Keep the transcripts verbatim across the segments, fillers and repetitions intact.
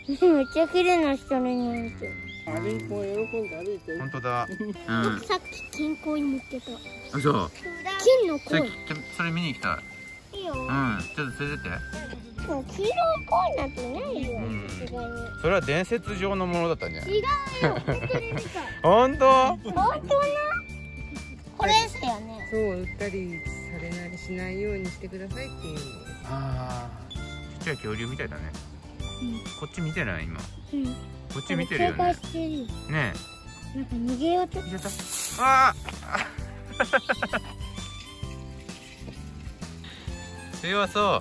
めっちゃ綺麗な人に見えて。 アリンコ喜んで歩いてる。 本当だ。うん。 さっき金庫に見つけた。 あ、そう。 金のそれ鯉。 それ見に行きたい。 いいよ。 うん。ちょっと連れてって。 もう黄色い鯉なんてないよ。 うん。 さすがに。 それは伝説上のものだったんじゃない？ 違うよ。本当に見た。 本当？ 本当な。これですよね。 そう、うっかりされないしないようにしてくださいっていうの。 ああ。ちっちゃい恐竜みたいだね。 うん、 こっち見てない今。 うん。 こっち見てるよね。ねえ。なんか逃げようと。 逃げた。ああ。強そう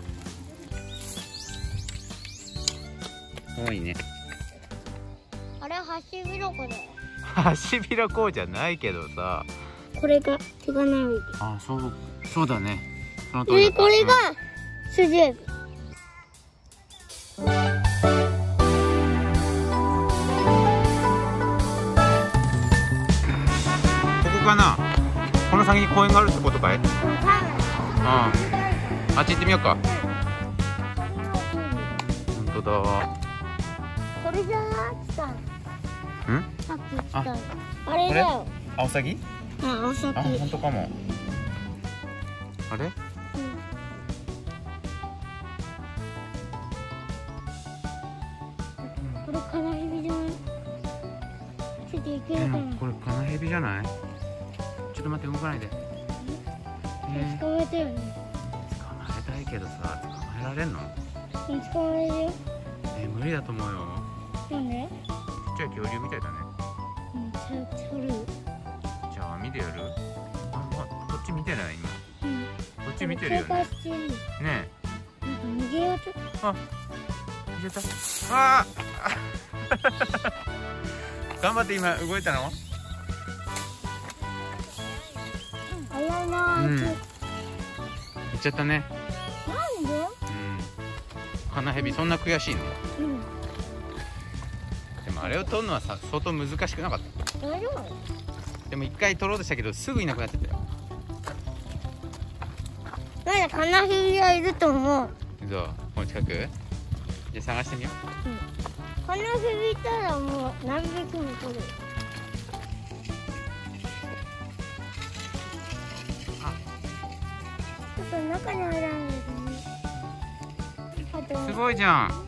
。多いね。 あれハシビロコだよ。 ハシビロコウじゃないけどさ。 これが手がない。 あ、そう、そうだね。その通りだった。 で、これがスジエビ。 ここかな。この先に公園があるってことかい？うん。あっち行ってみようか。本当だ。 これじゃなくて。 うん？ さっき言ったの。あれだよ。 アオサギ？ あ、アオサギ。 あ、本当かも。あれ？うん。 これカナヘビじゃない？ちょっといけるかな。 これカナヘビじゃない？ちょっと待って、動かないで。 えー、捕まえたよね。 捕まえたいけどさ、捕まえられんの？ 捕まえるよ。 えー、無理だと思うよ。 なんで？ ちっちゃい恐竜みたいだね。 うん、ちゃう、ちゃう。 じゃあ見てやる？あ、ま、こっち見てない今。うん。こっち見てるよね。 警戒してる。 ねえ。 なんか逃げようと。 あ、逃げた。ああ。頑張って今動いたの？ 早いなあいつ。 うん。行っちゃったね。 なんで？ うん。カナヘビそんな悔しいの？ うん。 でもあれを取るのはさ、相当難しくなかった？ 大丈夫？ でも一回取ろうとしたけどすぐいなくなっちゃったよ。 まだカナヘビはいると思う。 そう、この近く？じゃあ探してみよう。 うん。カナヘビいたらもう何匹も取る。 あ、 ちょっと中に入らないですね。あとすごいじゃん。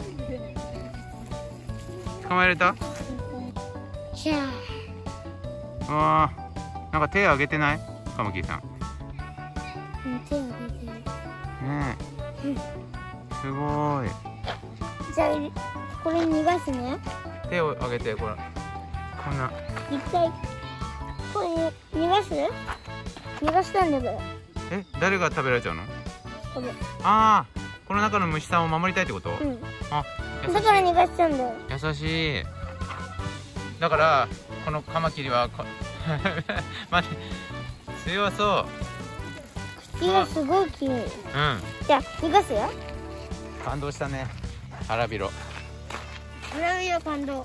捕まえれた？ シャー。 わあ、なんか手挙げてない？カマキリさん。 手を挙げてる。 ねえ。すごい。 じゃあこれ逃がすね。 手を挙げて、これ。こんな。 一回これ逃がす？逃がしたんだから。 え、誰が食べられちゃうの？ これ。 ああ、この中の虫さんを守りたいってこと？ うん。 あ、 だから逃がしたんだよ。 優しい。だからこのカマキリはこ待って、強そう。 口がすごい綺麗。 うん。 じゃあ逃がすよ。 感動したね。腹広。 腹広感動。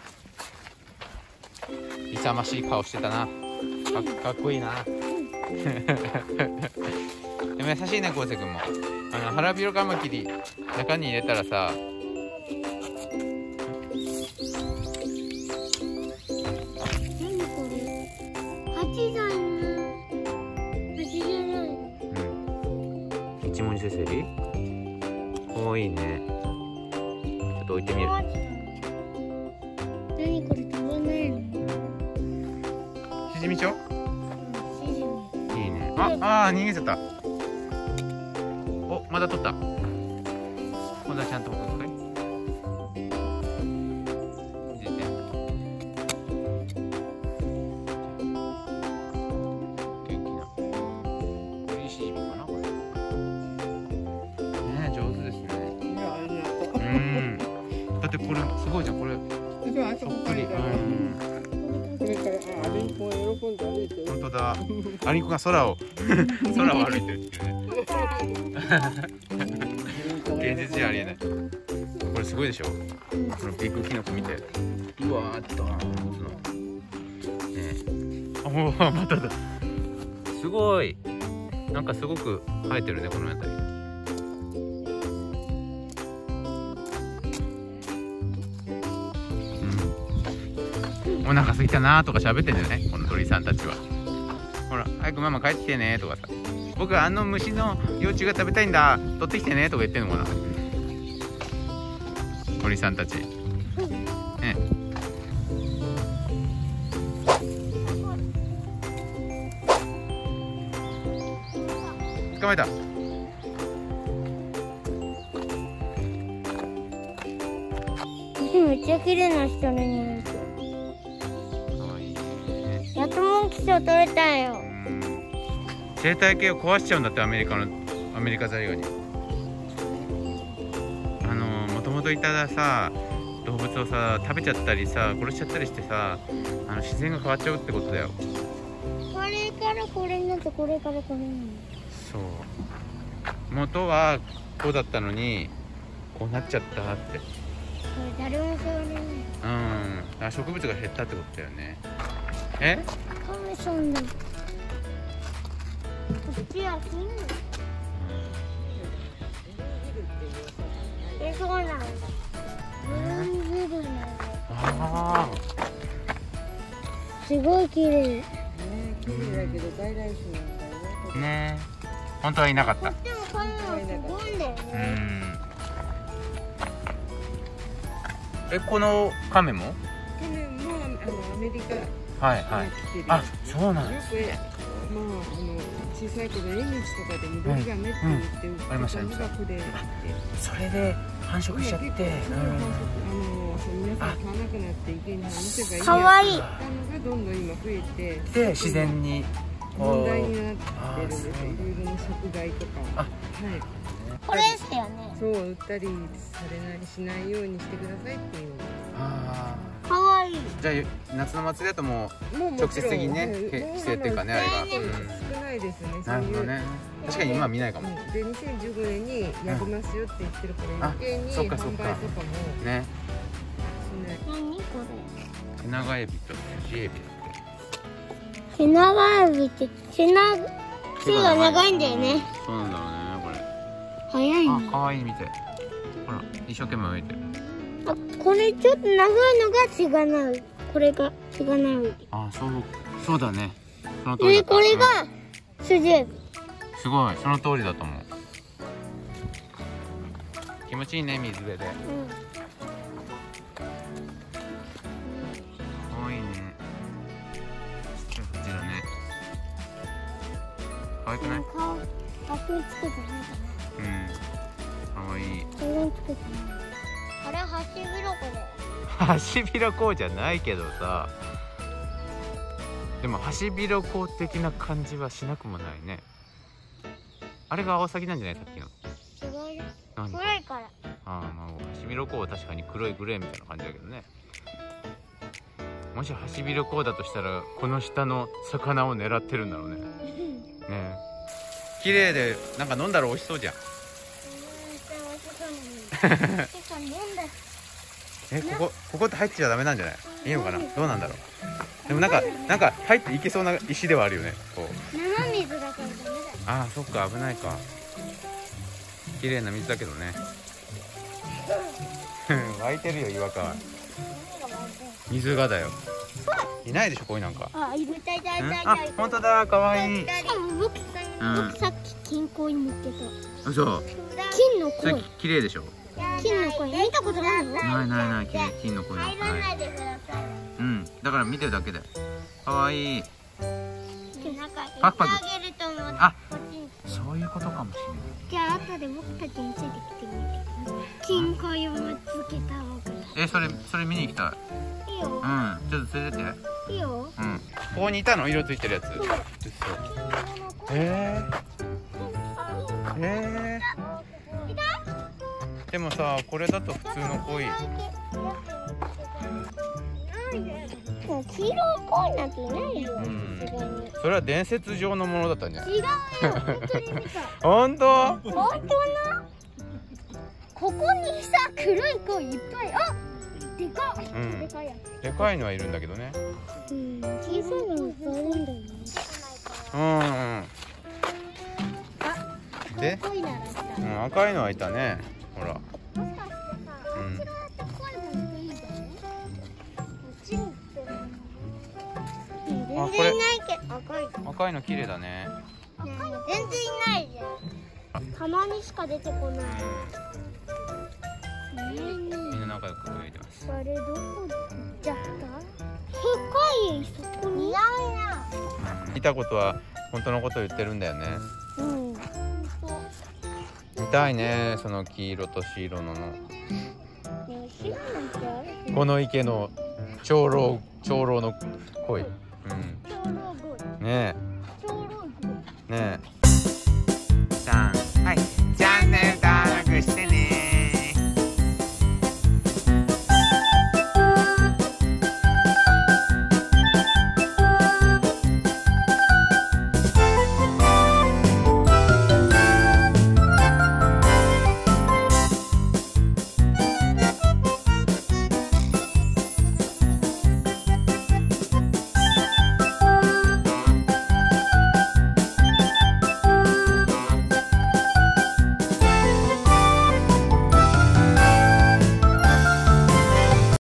勇ましい顔してたな。か っ, かっこいいな。でも優しいね、こうせくんも。あの腹広カマキリ中に入れたらさ。 何これ？ハチだよね。ハチじゃない。 うん。一文字せせり。おー、いいね。ちょっと置いてみる。 何これ飛ばないの？ しじみちょ？ うん、シジミ。 いいね。あ、あー、逃げちゃった。お、まだ取った。今度はちゃんとここかい。入れて。元気な。いいしじみかな、これ。ねえ、上手ですね。 いや、ありがとう。 うん。だってこれすごいじゃん、これ。そっくり。うん。 これからアリンコが喜んで歩いてる。 本当だ。アリンコが空を空を歩いてるっていうね。現実じゃありえない。これすごいでしょ。このビッグキノコ見て。うわーっと。ねえ。あ、もうまただ。すごい。なんかすごく生えてるね、この辺り。 お腹空いたなとか喋ってんだよね、この鳥さんたちは。ほら早くママ帰ってきてねとかさ、僕はあの虫の幼虫が食べたいんだ取ってきてねとか言ってんのかな、鳥さんたちね。捕まえた。 めっちゃ綺麗な人の匂い。 かわいいね。 やっとモンキ賞取れたよ。 生態系を壊しちゃうんだって、アメリカのアメリカザリガニ。あのもともといたさ動物をさ食べちゃったりさ殺しちゃったりしてさ、あの自然が変わっちゃうってことだよ。 これからこれになってこれからこれになる。 そう元はこうだったのにこうなっちゃったって。 これ誰も触れない。 うんあ植物が減ったってことだよね。えカメさんだ。こっちは金。え、そうなの。ブルービルなの。 あすごい綺麗。 ね、綺麗だけど外来種なんだよね。 あねえ本当はいなかった。 でもカメはすごいんだようね。 んえこのカメも去年もあのアメリカにはいはい来てる。 あそうなんです。 よくまああの小さい頃縁日とかで緑ガメって言って売ってたのがこれで、 それで繁殖しちゃって、 結構あのそう皆さん買わなくなって池に放せばいいやかわいい。 ったのがどんどん今増えてで自然に問題になってるんですよ。 あーそういろいろな食害とか。 あはい。 これですよね。 そう売ったりされないしないようにしてくださいっていう。 あかわいい。 ーじゃあ夏の祭りだともうもう直接的にねもちろんけ規制っていうかねあれが、 少ないですね。 なるほどね。確かに今は見ないかもうんでにせんじゅうごねんにやりますよって言ってるから余計にあそっ販売とかもかそっかしね。 ない。 何こテナガエビとスジエビ。 れ。背長エビって背長背が長いんだよね。 そうなんだろうねこれ。 早いね。 あ可愛い見て。ほら一生懸命泳いでる。 あ、これちょっと長いのが背が長い。これが背が長い。 あそうそうだね。その通りだで、 った。 これがうんスジエビ。 すごいその通りだと思う。気持ちいいね水辺で。 うん。 可愛いね。こっちだね。可愛くない？ 顔、額につけてないかうん。可愛い。 な。全然つけてない。あれ、ハシビロコだよ。 ハシビロコウじゃないけどさ。でもハシビロコウ的な感じはしなくもないね。あれがアオサギなんじゃないさっきの。 違うよ。 何？ 黒いから。 ああまあハシビロコウは確かに黒いグレーみたいな感じだけどね。もしハシビロコウだとしたらこの下の魚を狙ってるんだろうね。ねえ。綺麗でなんか飲んだら美味しそうじゃん。えここここって入っちゃダメなんじゃない？いいのかな？どうなんだろう。でもなんかなんか入っていけそうな石ではあるよね。こう。 生水だからダメだよ。 ああそっか危ないか。綺麗な水だけどね。湧いてるよ岩川。水がだよ。いないでしょこういうなんか。 あ、いるいたいたいうんたいた。 あ本当だ可愛い。 しかも僕さ、 うん僕さっき金庫に見つけた。 そう。 金のそれ鯉。 綺麗でしょ。 金の鯉見たことないの？ ないないない綺麗金の子の。 入らないでください。 うんだから見てるだけで。可愛い。 なんかパクパク餌あげると思ってあこっちに。 そういうことかもしれない。 じゃあ後で僕たちについてきてみて。金鯉を見つけた僕だ。 えそれそれ見に行きたい。 いいよ。 うんちょっと連れてって。 いいよ。 うんここにいたの色ついてるやつ。 そう。 えー、えー、でもさこれだと普通の鯉。 もう黄色い鯉なんていないよ。 うんさすがにそれは伝説上のものだったんじゃない？ 違うよ。本当に見た。 本当？ 本当な。ここにさ黒い鯉いっぱい。あ、でかい。 うんでかいやつ。 でかいのはいるんだけどね。 うん。小さいのいっぱいあるんだよね。 うんうんで、 鯉ならいた。 うん、赤いのはいたねほら。 もしかしてさ、 うんこちらって鯉もいるんじゃない？こっちに行ってる。 これいないけど赤い。 赤いの綺麗だね。 全然いないじゃん。たまにしか出てこない。 みんな仲良く泳いでます。 あれどこ行っちゃった？深いそこに。いないな。 見たことは本当のことを言ってるんだよね。 うん。 見たいね、その黄色と白のの。 ね、白なんてある？ この池の長老長老の鯉。うん。 長老鯉。 ねえ。